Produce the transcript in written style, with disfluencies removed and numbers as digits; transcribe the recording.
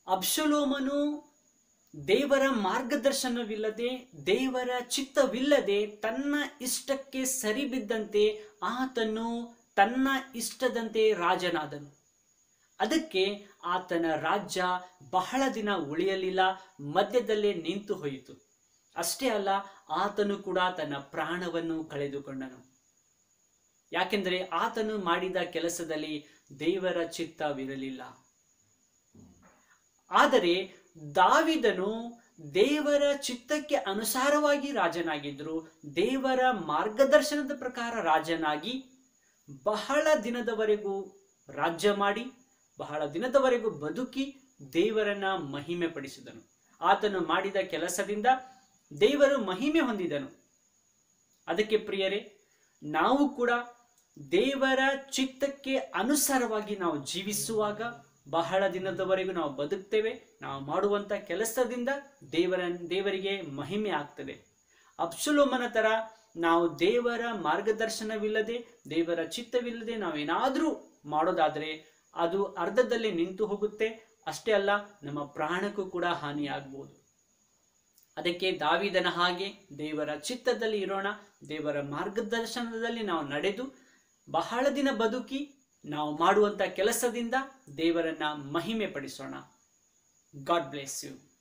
ಅಬ್ಷಲೋಮನು ದೇವರ ಮಾರ್ಗದರ್ಶನವಿಲ್ಲದೆ, ದೇವರ ಚಿತ್ತವಿಲ್ಲದೆ ತನ್ನ ಇಷ್ಟಕ್ಕೆ ಸರಿಬಿದ್ದಂತೆ ಆತನು ತನ್ನ ಇಷ್ಟದಂತೆ ರಾಜನಾದನು. ಅದಕ್ಕೆ ಆತನ ರಾಜ್ಯ ಬಹಳ ದಿನ ಉಳಿಯಲಿಲ್ಲ, ಮಧ್ಯದಲ್ಲೇ ನಿಂತು ಹೋಯಿತು. ಅಷ್ಟೇ ಅಲ್ಲ, ಆತನು ಕೂಡ ತನ್ನ ಪ್ರಾಣವನ್ನು ಕಳೆದುಕೊಂಡನು. ಯಾಕೆಂದರೆ ಆತನು ಮಾಡಿದ ಕೆಲಸದಲ್ಲಿ ದೇವರ ಚಿತ್ತವಿರಲಿಲ್ಲ. ಆದರೆ ದಾವೀದನು ದೇವರ ಚಿತ್ತಕ್ಕೆ ಅನುಸಾರವಾಗಿ ರಾಜನಾಗಿದ್ದರು. ದೇವರ ಮಾರ್ಗದರ್ಶನದ ಪ್ರಕಾರ ರಾಜನಾಗಿ ಬಹಳ ದಿನದವರೆಗೂ ರಾಜ್ಯ ಮಾಡಿ, ಬಹಳ ದಿನದವರೆಗೂ ಬದುಕಿ ದೇವರನ್ನ ಮಹಿಮೆ ಪಡಿಸಿದನು. ಆತನು ಮಾಡಿದ ಕೆಲಸದಿಂದ ದೇವರು ಮಹಿಮೆ ಹೊಂದಿದನು. ಅದಕ್ಕೆ ಪ್ರಿಯರೇ, ನಾವು ಕೂಡ ದೇವರ ಚಿತ್ತಕ್ಕೆ ಅನುಸಾರವಾಗಿ ನಾವು ಜೀವಿಸುವಾಗ ಬಹಳ ದಿನದವರೆಗೂ ನಾವು ಬದುಕ್ತೇವೆ. ನಾವು ಮಾಡುವಂತ ಕೆಲಸದಿಂದ ದೇವರಿಗೆ ಮಹಿಮೆ ಆಗ್ತದೆ. ಅಬ್ಷಲೋಮನ ತರ ನಾವು ದೇವರ ಮಾರ್ಗದರ್ಶನವಿಲ್ಲದೆ, ದೇವರ ಚಿತ್ತವಿಲ್ಲದೆ ನಾವೇನಾದ್ರೂ ಮಾಡೋದಾದ್ರೆ ಅದು ಅರ್ಧದಲ್ಲಿ ನಿಂತು ಹೋಗುತ್ತೆ. ಅಷ್ಟೇ ಅಲ್ಲ, ನಮ್ಮ ಪ್ರಾಣಕ್ಕೂ ಕೂಡ ಹಾನಿಯಾಗಬಹುದು. ಅದಕ್ಕೆ ದಾವೀದನ ಹಾಗೆ ದೇವರ ಚಿತ್ತದಲ್ಲಿ ಇರೋಣ, ದೇವರ ಮಾರ್ಗದರ್ಶನದಲ್ಲಿ ನಾವು ನಡೆದು ಬಹಳ ದಿನ ಬದುಕಿ ನಾವು ಮಾಡುವಂತ ಕೆಲಸದಿಂದ ದೇವರನ್ನ ಮಹಿಮೆ ಪಡಿಸೋಣ. God bless you.